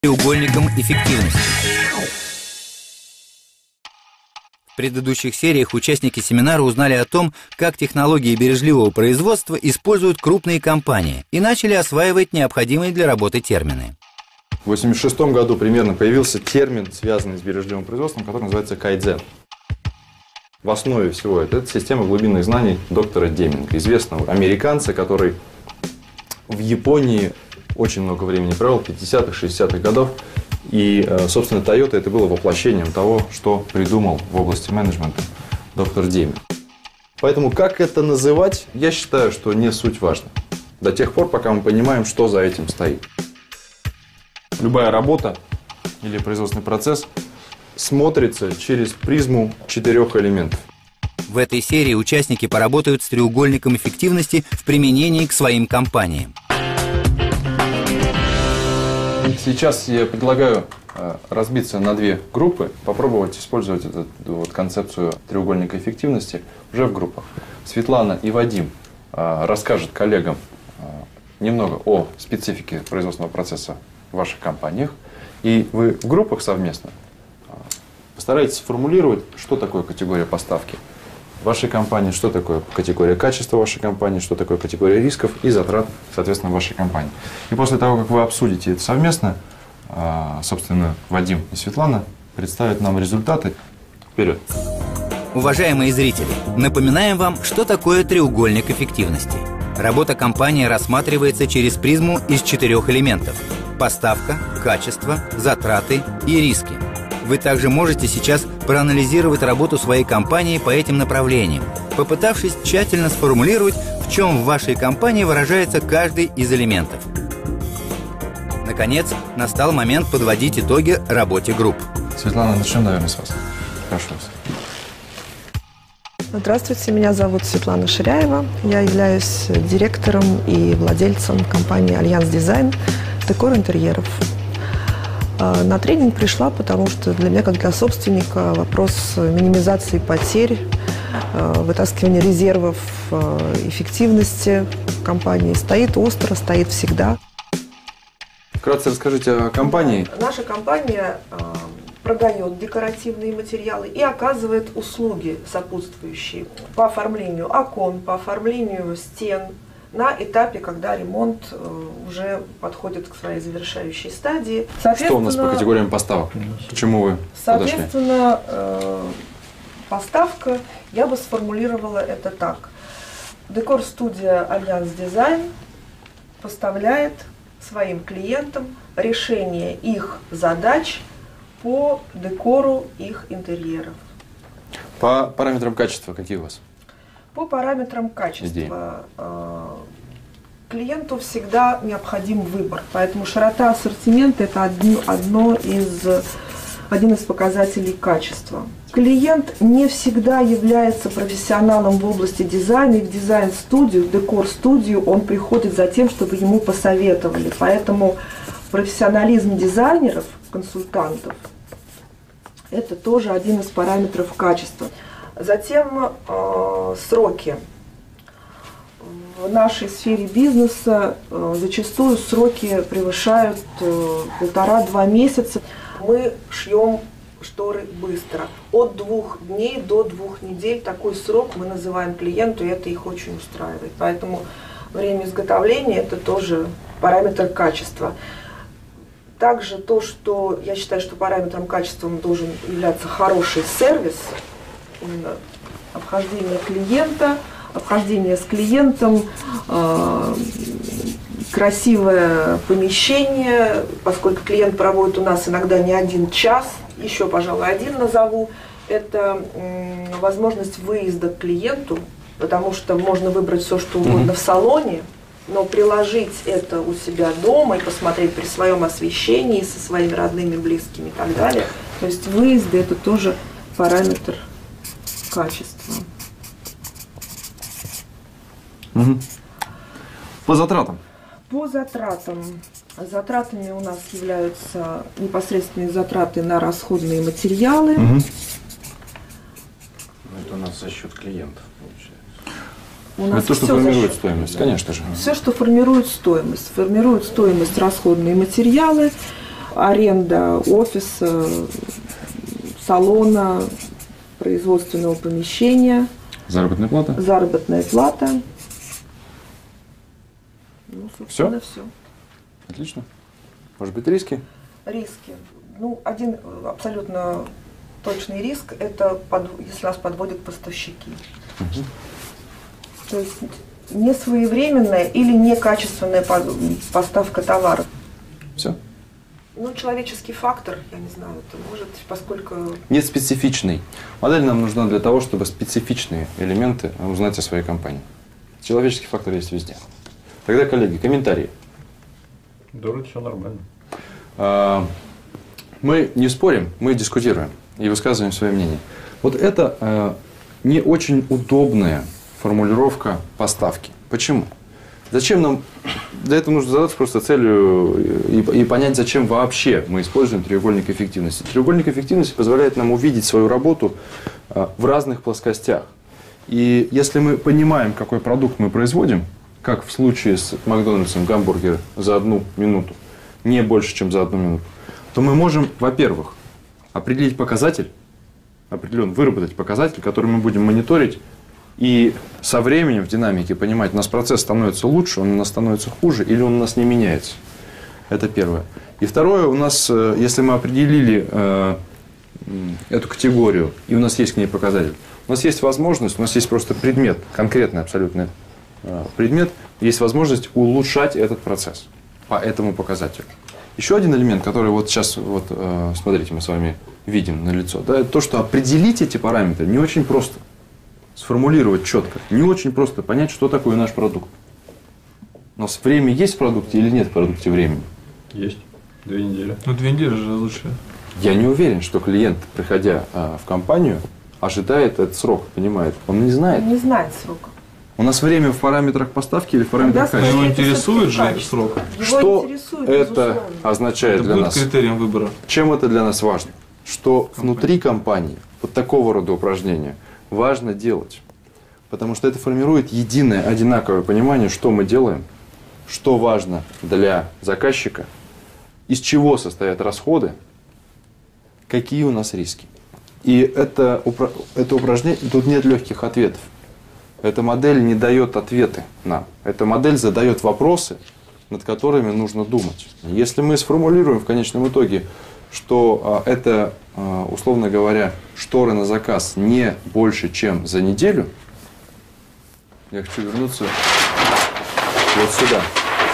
треугольником эффективности. В предыдущих сериях участники семинара узнали о том, как технологии бережливого производства используют крупные компании и начали осваивать необходимые для работы термины. В 1986 году примерно появился термин, связанный с бережливым производством, который называется кайдзен. В основе всего это система глубинных знаний доктора Деминга, известного американца, который в Японии очень много времени провел, 50-х, 60-х годов. И, собственно, Toyota это было воплощением того, что придумал в области менеджмента доктор Деминг. Поэтому как это называть, я считаю, что не суть важно. До тех пор, пока мы понимаем, что за этим стоит. Любая работа или производственный процесс смотрится через призму 4 элементов. В этой серии участники поработают с треугольником эффективности в применении к своим компаниям. Сейчас я предлагаю разбиться на 2 группы, попробовать использовать эту концепцию треугольника эффективности уже в группах. Светлана и Вадим расскажут коллегам немного о специфике производственного процесса в ваших компаниях. И вы в группах совместно постарайтесь сформулировать, что такое категория поставки в вашей компании, что такое категория качества вашей компании, что такое категория рисков и затрат, соответственно, в вашей компании. И после того, как вы обсудите это совместно, собственно, Вадим и Светлана представят нам результаты. Вперед! Уважаемые зрители, напоминаем вам, что такое треугольник эффективности. Работа компании рассматривается через призму из 4 элементов: поставка, качество, затраты и риски. Вы также можете сейчас проанализировать работу своей компании по этим направлениям, попытавшись тщательно сформулировать, в чем в вашей компании выражается каждый из элементов. Наконец, настал момент подводить итоги работе групп. Светлана, начнем, наверное, с вас. Прошу вас. Здравствуйте, меня зовут Светлана Ширяева. Я являюсь директором и владельцем компании «Альянс Дизайн» декор интерьеров. На тренинг пришла, потому что для меня, как для собственника, вопрос минимизации потерь, вытаскивания резервов, эффективности компании стоит остро, стоит всегда. Вкратце расскажите о компании. Наша компания продает декоративные материалы и оказывает услуги сопутствующие по оформлению окон, по оформлению стен, на этапе, когда ремонт уже подходит к своей завершающей стадии. Что у нас по категориям поставок? К чему вы подошли? Соответственно, поставка, я бы сформулировала это так. Декор-студия «Альянс Дизайн» поставляет своим клиентам решение их задач по декору их интерьеров. По параметрам качества какие у вас? По параметрам качества клиенту всегда необходим выбор, поэтому широта ассортимента – это один из показателей качества. Клиент не всегда является профессионалом в области дизайна, и в дизайн-студию, в декор-студию он приходит за тем, чтобы ему посоветовали. Поэтому профессионализм дизайнеров, консультантов – это тоже один из параметров качества. Затем сроки. В нашей сфере бизнеса зачастую сроки превышают 1,5–2 месяца. Мы шьем шторы быстро. От 2 дней до 2 недель такой срок мы называем клиенту, и это их очень устраивает. Поэтому время изготовления – это тоже параметр качества. Также то, что я считаю, что параметром качества должен являться хороший сервис, именно обхождение клиента, обхождение с клиентом, красивое помещение, поскольку клиент проводит у нас иногда не 1 час, еще, пожалуй, один назову, это возможность выезда к клиенту, потому что можно выбрать все, что угодно в салоне, но приложить это у себя дома и посмотреть при своем освещении со своими родными, близкими и так далее. То есть выезды – это тоже параметр качества. По затратам. По затратам. Затратами у нас являются непосредственные затраты на расходные материалы. Это у нас за счет клиентов получается. У нас это то, что формирует стоимость, конечно же. Все, что формирует стоимость. Формируют стоимость расходные материалы. аренда офиса, салона, производственного помещения. Заработная плата? Заработная плата. Ну, собственно, все. Отлично. Может быть, риски? Риски. Ну, один абсолютно точный риск – это если нас подводят поставщики. Угу. То есть несвоевременная или некачественная поставка товаров. Все? Ну, человеческий фактор, я не знаю, это может, поскольку… Нет специфичный. Модель нам нужна для того, чтобы специфичные элементы узнать о своей компании. Человеческий фактор есть везде. Тогда, коллеги, комментарии. Да, вроде все нормально. Мы не спорим, мы дискутируем и высказываем свое мнение. Вот это не очень удобная формулировка поставки. Почему? Зачем нам… Для этого нужно задаться просто целью и понять, зачем вообще мы используем треугольник эффективности. Треугольник эффективности позволяет нам увидеть свою работу в разных плоскостях. И если мы понимаем, какой продукт мы производим, как в случае с Макдональдсом гамбургер за 1 минуту, не больше, чем за 1 минуту, то мы можем, во-первых, определить показатель, определенно выработать показатель, который мы будем мониторить, и со временем в динамике понимать, у нас процесс становится лучше, он у нас становится хуже, или он у нас не меняется. Это первое. И второе, у нас, если мы определили эту категорию, и у нас есть к ней показатель, у нас есть возможность, у нас есть просто предмет, конкретный абсолютно предмет, есть возможность улучшать этот процесс по этому показателю. Еще один элемент, который вот сейчас, вот, смотрите, мы с вами видим на лицо, да, это то, что определить эти параметры не очень просто. Сформулировать четко. Не очень просто понять, что такое наш продукт. У нас время есть в продукте или нет в продукте времени? Есть. 2 недели. Ну, 2 недели же лучше. Я не уверен, что клиент, приходя в компанию, ожидает этот срок, понимает. Он не знает. Он не знает срока. У нас время в параметрах поставки или в параметрах качества? Его интересует же срок. Что это означает для нас? Это будет критерием выбора. Чем это для нас важно? Что внутри компании вот такого рода упражнения важно делать. Потому что это формирует единое, одинаковое понимание, что мы делаем, что важно для заказчика, из чего состоят расходы, какие у нас риски. И это упражнение, тут нет легких ответов. Эта модель не дает ответы нам. Эта модель задает вопросы, над которыми нужно думать. Если мы сформулируем в конечном итоге, что это, условно говоря, шторы на заказ не больше, чем за неделю, я хочу вернуться вот сюда,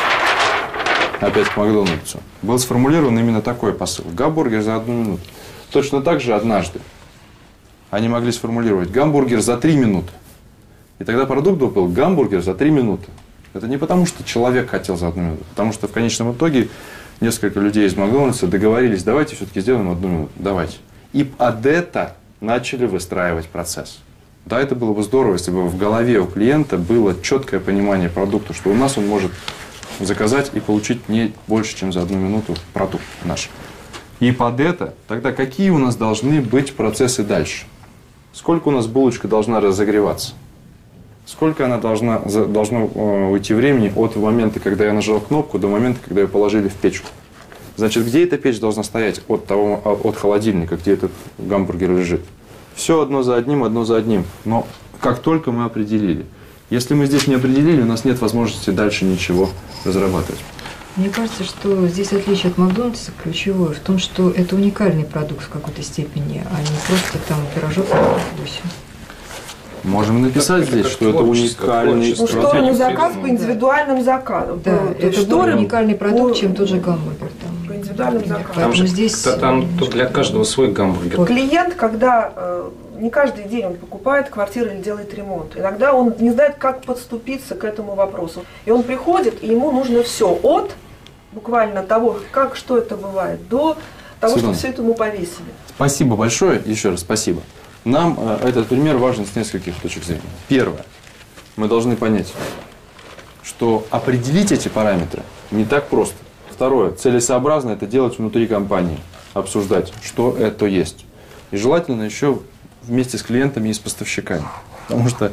опять к Макдональдсу. Был сформулирован именно такой посыл. Гамбургер за 1 минуту. Точно так же однажды они могли сформулировать гамбургер за 3 минуты. И тогда продукт был гамбургер за 3 минуты. Это не потому, что человек хотел за 1 минуту, потому что в конечном итоге несколько людей из Макдональдса договорились, давайте все-таки сделаем 1 минуту, давайте. И под это начали выстраивать процесс. Да, это было бы здорово, если бы в голове у клиента было четкое понимание продукта, что у нас он может заказать и получить не больше, чем за 1 минуту продукт наш. И под это, тогда какие у нас должны быть процессы дальше? Сколько у нас булочка должна разогреваться? Сколько она должно уйти времени от момента, когда я нажал кнопку, до момента, когда ее положили в печку? Значит, где эта печь должна стоять от холодильника, где этот гамбургер лежит? Все одно за одним. Но как только мы определили. Если мы здесь не определили, у нас нет возможности дальше ничего разрабатывать. Мне кажется, что здесь отличие от Макдональдса ключевое в том, что это уникальный продукт в какой-то степени, а не просто там пирожок на гусе. Можем написать здесь, что это уникальный продукт. Ну, шторы на заказ по индивидуальным заказам. Да, это более уникальный продукт, чем тот же гамбургер. По индивидуальным заказам. Там для каждого свой гамбургер. Клиент, когда не каждый день он покупает квартиру или делает ремонт, иногда он не знает, как подступиться к этому вопросу. И он приходит, и ему нужно все от буквально того, что это бывает, до того, Светлана, что все это ему повесили. Спасибо большое, еще раз спасибо. Нам этот пример важен с нескольких точек зрения. Первое. Мы должны понять, что определить эти параметры не так просто. Второе. Целесообразно это делать внутри компании. Обсуждать, что это есть. И желательно еще вместе с клиентами и с поставщиками. Потому что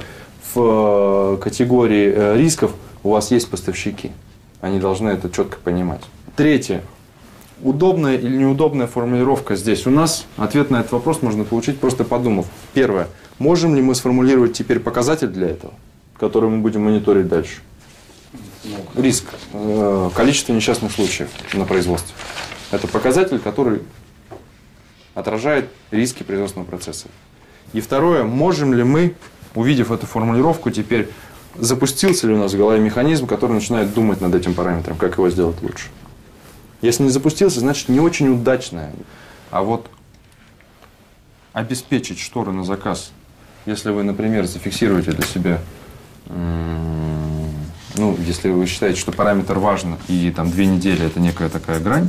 в категории рисков у вас есть поставщики. Они должны это четко понимать. Третье. Удобная или неудобная формулировка здесь? У нас ответ на этот вопрос можно получить, просто подумав. Первое. Можем ли мы сформулировать теперь показатель для этого, который мы будем мониторить дальше? Риск. Количество несчастных случаев на производстве. Это показатель, который отражает риски производственного процесса. И второе. Можем ли мы, увидев эту формулировку, теперь запустился ли у нас в голове механизм, который начинает думать над этим параметром, как его сделать лучше? Если не запустился, значит не очень удачная. А вот обеспечить шторы на заказ, если вы, например, зафиксируете для себя, ну, если вы считаете, что параметр важен, и там 2 недели это некая такая грань,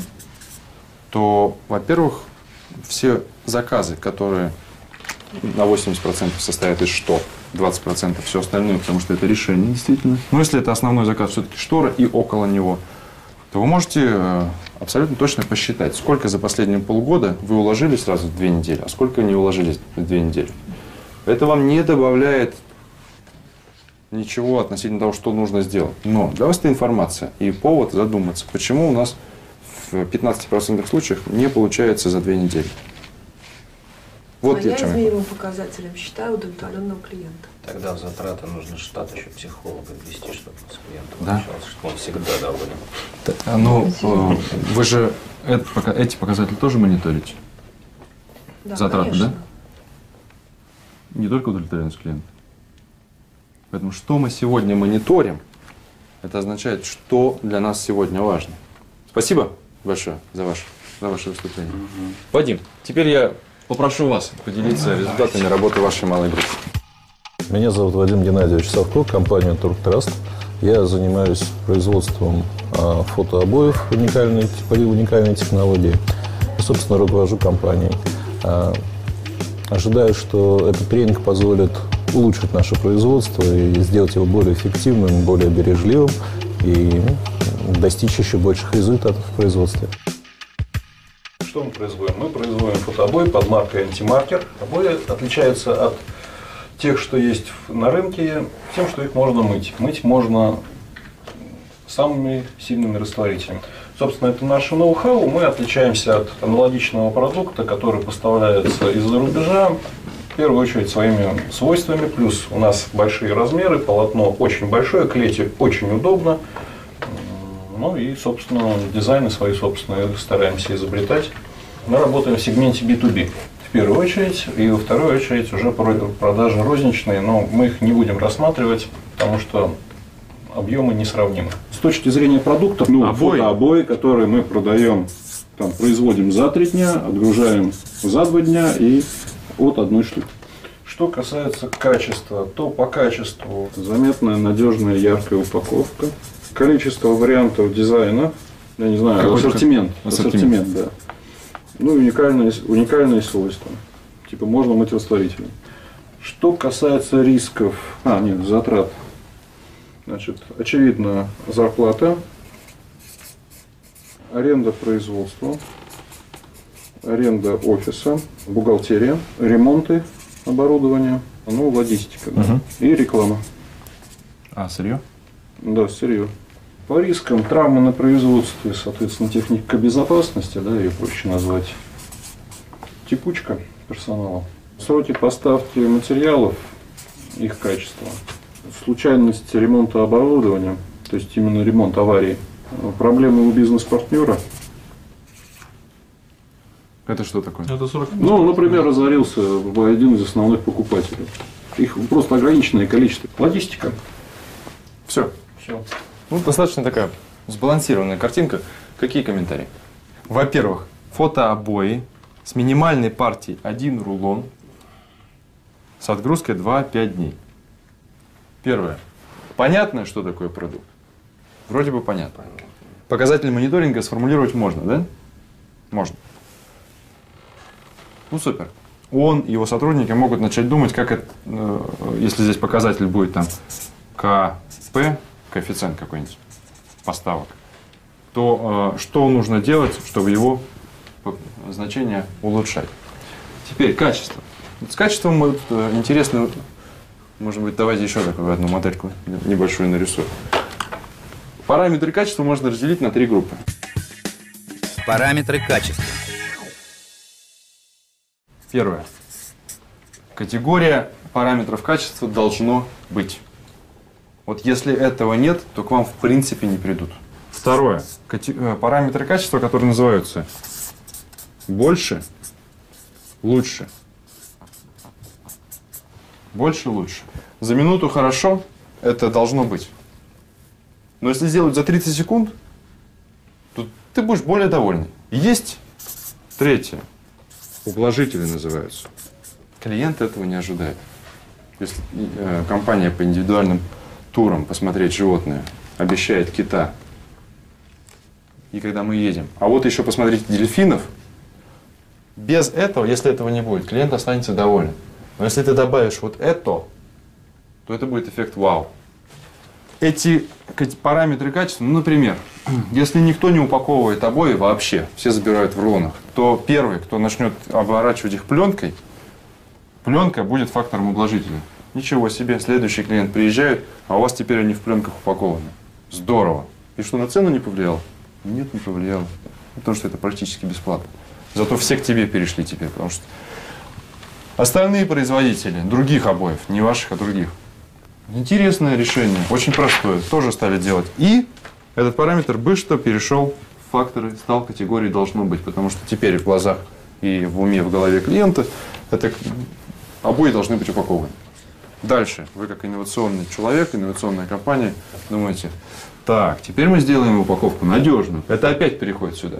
то, во-первых, все заказы, которые на 80% состоят из штор, 20% все остальное, потому что это решение действительно. Но если это основной заказ все-таки штора и около него, то вы можете абсолютно точно посчитать, сколько за последние полгода вы уложились сразу в 2 недели, а сколько не уложились в 2 недели. Это вам не добавляет ничего относительно того, что нужно сделать. Но для вас это информация и повод задуматься, почему у нас в 15% случаев не получается за 2 недели. Вот я чем измеримым показателем считаю удовлетворенного клиента. Тогда в затраты нужно штат еще психолога ввести, чтобы с клиентом Да? общался, чтобы он всегда доволен. Ну, вы же эти показатели тоже мониторите? Да, Затраты, конечно. да? Не только удовлетворенность клиента. Поэтому что мы сегодня мониторим, это означает, что для нас сегодня важно. Спасибо большое за ваше выступление. Вадим, теперь я попрошу вас поделиться результатами работы вашей малой группы. Меня зовут Вадим Геннадьевич Савко, компания Турктраст. Я занимаюсь производством фотообоев уникальной технологии и, собственно, руковожу компанией. Ожидаю, что этот тренинг позволит улучшить наше производство и сделать его более эффективным, более бережливым и достичь еще больших результатов в производстве. Что мы производим? Мы производим фотообои под маркой Антимаркер. Обои отличаются от тех, что есть на рынке, тем, что их можно мыть. Мыть можно самыми сильными растворителями. Собственно, это наше ноу-хау. Мы отличаемся от аналогичного продукта, который поставляется из-за рубежа, в первую очередь своими свойствами. Плюс у нас большие размеры, полотно очень большое, клеить очень удобно. Ну и, собственно, дизайны свои собственные стараемся изобретать. Мы работаем в сегменте B2B в первую очередь, и во вторую очередь уже продажи розничные, но мы их не будем рассматривать, потому что объемы несравнимы. С точки зрения продуктов, фотообои, которые мы продаем, там, производим за 3 дня, отгружаем за 2 дня и от 1 штуки. Что касается качества, то по качеству заметная, надежная, яркая упаковка. Количество вариантов дизайна, я не знаю, ассортимент, да. Ну, уникальные свойства. Типа можно мыть растворителем. Что касается рисков, затрат. Значит, очевидно, зарплата, аренда производства, аренда офиса, бухгалтерия, ремонты оборудования, логистика, да, и реклама. Сырье? Да, сырье. По рискам травмы на производстве, соответственно, техника безопасности, да, ее проще назвать, текучка персонала, сроки поставки материалов, их качество, случайность ремонта оборудования, то есть именно ремонт аварии, проблемы у бизнес-партнера. Это что такое? Это 40. Например, разорился один из основных покупателей. Их просто ограниченное количество. Логистика. Все. Достаточно такая сбалансированная картинка. Какие комментарии? Во-первых, фотообои с минимальной партией 1 рулон с отгрузкой 2-5 дней. Первое. Понятно, что такое продукт? Вроде бы понятно. Показатели мониторинга сформулировать можно, да? Можно. Супер. Он и его сотрудники могут начать думать, как это, если здесь показатель будет там КП, коэффициент какой-нибудь поставок, то что нужно делать, чтобы его значение улучшать. Теперь качество. С качеством интересно, может быть, давайте еще такую одну модельку небольшую нарисую. Параметры качества можно разделить на 3 группы. Параметры качества. Первое. Категория параметров качества должно быть. Вот если этого нет, то к вам в принципе не придут. Второе. Параметры качества, которые называются больше, лучше. Больше, лучше. За минуту хорошо, это должно быть. Но если сделать за 30 секунд, то ты будешь более довольный. Есть третье. Ублажители называются. Клиент этого не ожидает. Если компания по индивидуальным турам посмотреть животное обещает кита, и когда мы едем, а вот еще посмотрите дельфинов, без этого, если этого не будет, клиент останется доволен. Но если ты добавишь вот это, то это будет эффект вау. Эти параметры качества, ну, например, если никто не упаковывает обои вообще, все забирают в рулонах, то первый, кто начнет оборачивать их пленкой, пленка будет фактором ублажителя. Ничего себе, следующий клиент приезжает, а у вас теперь они в пленках упакованы. Здорово. И что, на цену не повлияло? Нет, не повлияло. Потому что это практически бесплатно. Зато все к тебе перешли теперь, потому что остальные производители других обоев, не ваших, а других. Интересное решение, очень простое, тоже стали делать. И этот параметр быстро перешел в факторы, стал категорией должно быть, потому что теперь в глазах и в уме, в голове клиента это обои должны быть упакованы. Дальше, вы как инновационный человек, инновационная компания, думаете, так, теперь мы сделаем упаковку надежную. Это опять переходит сюда.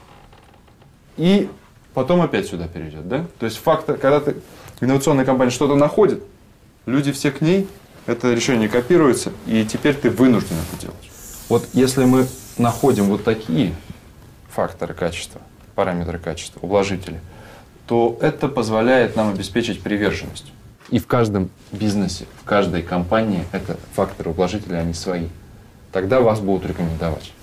И потом опять сюда перейдет, да? То есть фактор, когда инновационная компания что-то находит, люди все к ней, это решение копируется, и теперь ты вынужден это делать. Вот если мы находим вот такие факторы качества, параметры качества, ублажители, то это позволяет нам обеспечить приверженность. И в каждом бизнесе, в каждой компании это факторы ублажителя, они свои. Тогда вас будут рекомендовать.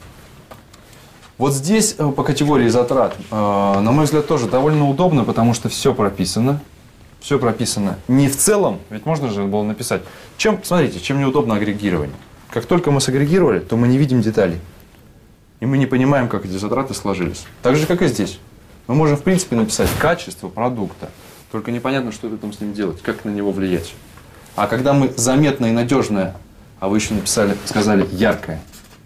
Вот здесь по категории затрат, на мой взгляд, тоже довольно удобно, потому что все прописано. Все прописано не в целом, ведь можно же было написать. Смотрите, чем неудобно агрегирование. Как только мы сагрегировали, то мы не видим деталей. И мы не понимаем, как эти затраты сложились. Так же, как и здесь. Мы можем, в принципе, написать качество продукта, только непонятно, что там с ним делать, как на него влиять. А когда мы заметное и надежное, а вы еще сказали яркое.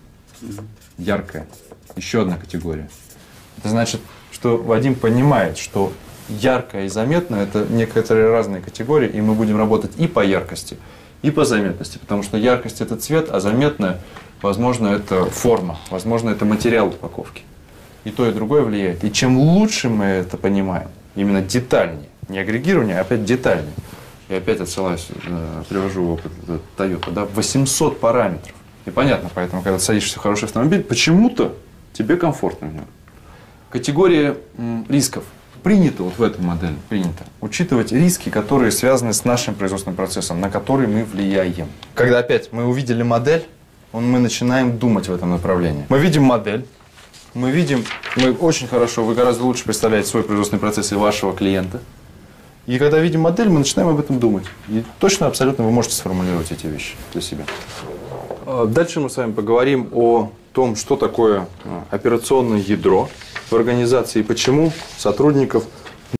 Яркое. Еще одна категория. Это значит, что Вадим понимает, что яркое и заметное – это некоторые разные категории, и мы будем работать и по яркости, и по заметности, потому что яркость – это цвет, а заметное, возможно, это форма, возможно, это материал упаковки. И то, и другое влияет. И чем лучше мы это понимаем, именно детальнее, не агрегирование, а опять детальнее. Я опять отсылаюсь, привожу опыт Toyota, да, 800 параметров. И понятно, поэтому, когда ты садишься в хороший автомобиль, почему-то тебе комфортно в нем. Категория рисков. Принято вот в этой модели, принято учитывать риски, которые связаны с нашим производственным процессом, на который мы влияем. Когда опять мы увидели модель, мы начинаем думать в этом направлении. Мы видим модель, мы очень хорошо, вы гораздо лучше представляете свой производственный процесс и вашего клиента. И когда видим модель, мы начинаем об этом думать. И точно, абсолютно вы можете сформулировать эти вещи для себя. Дальше мы с вами поговорим о том, что такое операционное ядро в организации и почему сотрудников